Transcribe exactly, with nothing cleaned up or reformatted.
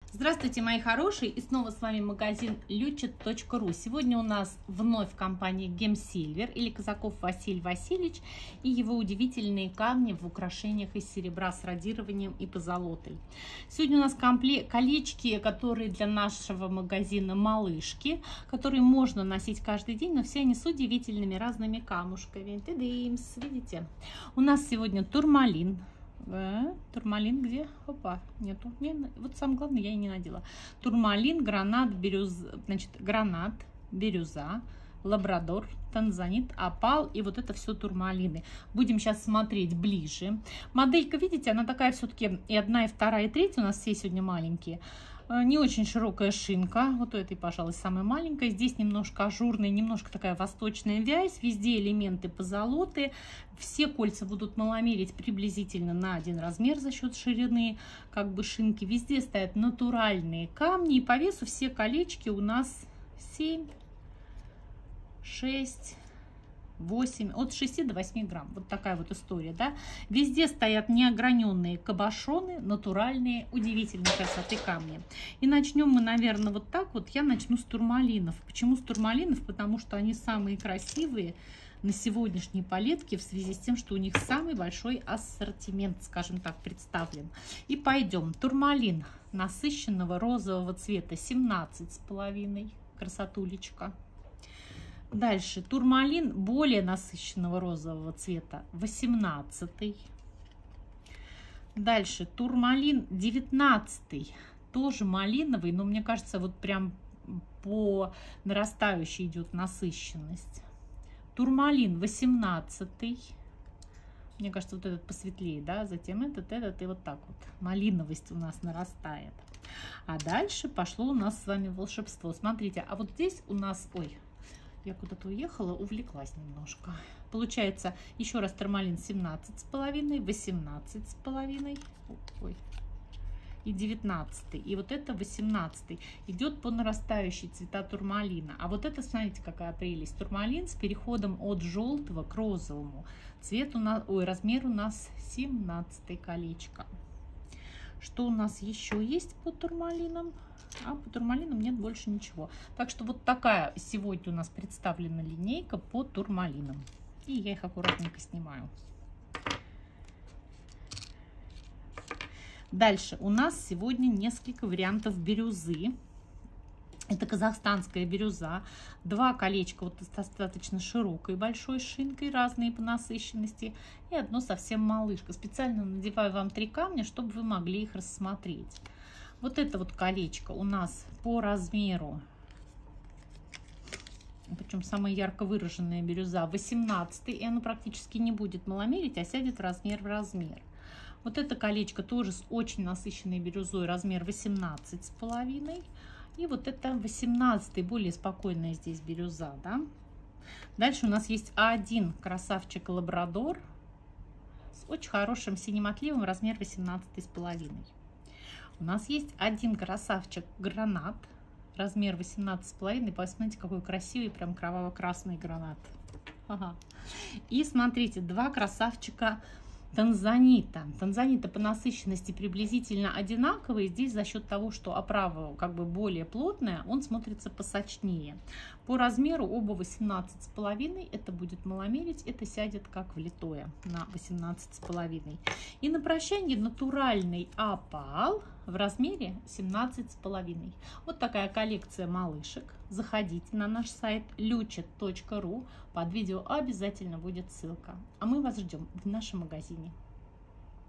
Здравствуйте, мои хорошие, и снова с вами магазин лючет точка ру. Сегодня у нас вновь компания Гемсильвер или Казаков Василий Васильевич и его удивительные камни в украшениях из серебра с радированием и позолотой. Сегодня у нас комплект, колечки, которые для нашего магазина малышки, которые можно носить каждый день, но все они с удивительными разными камушками. Ты-дымс, видите? У нас сегодня турмалин. Э, турмалин где? Опа, нету. Не, вот самое главное я и не надела. Турмалин, гранат, бирюза, значит, гранат, бирюза, лабрадор, танзанит, опал и вот это все турмалины. Будем сейчас смотреть ближе. Моделька, видите, она такая все-таки и одна, и вторая, и третья у нас все сегодня маленькие. Не очень широкая шинка, вот у этой, пожалуй, самая маленькая. Здесь немножко ажурная, немножко такая восточная вязь. Везде элементы позолоты. Все кольца будут маломерить приблизительно на один размер за счет ширины как бы шинки. Везде стоят натуральные камни. И по весу все колечки у нас семь, шесть, восемь, от шести до восьми грамм. Вот такая вот история, да. Везде стоят неограненные кабошоны, натуральные, удивительной красоты камни. И начнем мы, наверное, вот так вот. Я начну с турмалинов. Почему с турмалинов? Потому что они самые красивые на сегодняшней палетке в связи с тем, что у них самый большой ассортимент, скажем так, представлен. И пойдем. Турмалин насыщенного розового цвета семнадцать с половиной. Красотулечка. Дальше турмалин более насыщенного розового цвета восемнадцатый. Дальше турмалин девятнадцатый, тоже малиновый, но мне кажется, вот прям по нарастающей идет насыщенность. Турмалин восемнадцатый. Мне кажется, вот этот посветлее, да, затем этот, этот и вот так вот. Малиновость у нас нарастает. А дальше пошло у нас с вами волшебство. Смотрите, а вот здесь у нас, ой, я куда-то уехала, увлеклась немножко. Получается, еще раз турмалин семнадцать с половиной, восемнадцать с половиной, ой, и девятнадцатый. И вот это восемнадцатый. Идет по нарастающей цвета турмалина. А вот это, смотрите, какая прелесть. Турмалин с переходом от желтого к розовому. Цвет у нас, ой, размер у нас семнадцатый колечко. Что у нас еще есть по турмалинам? А по турмалинам нет больше ничего. Так что вот такая сегодня у нас представлена линейка по турмалинам. И я их аккуратненько снимаю. Дальше у нас сегодня несколько вариантов бирюзы. Это казахстанская бирюза. Два колечка вот с достаточно широкой большой шинкой, разные по насыщенности. И одно совсем малышка. Специально надеваю вам три камня, чтобы вы могли их рассмотреть. Вот это вот колечко у нас по размеру, причем самая ярко выраженная бирюза, восемнадцатый, и оно практически не будет маломерить, а сядет размер в размер. Вот это колечко тоже с очень насыщенной бирюзой, размер восемнадцать с половиной. И вот это восемнадцатый, более спокойная здесь бирюза, да. Дальше у нас есть один красавчик лабрадор с очень хорошим синим отливом, размер восемнадцать с половиной. У нас есть один красавчик гранат, размер восемнадцать с половиной. Посмотрите, какой красивый, прям кроваво-красный гранат. Ага. И смотрите, два красавчика танзанита. Танзанита по насыщенности приблизительно одинаковые. Здесь за счет того, что оправа как бы более плотная, он смотрится посочнее. По размеру оба восемнадцать с половиной. Это будет маломерить, это сядет как влитое на восемнадцать с половиной. И на прощание натуральный опал в размере семнадцать с половиной. Вот такая коллекция малышек. Заходите на наш сайт лючет точка ру. Под видео обязательно будет ссылка. А мы вас ждем в нашем магазине.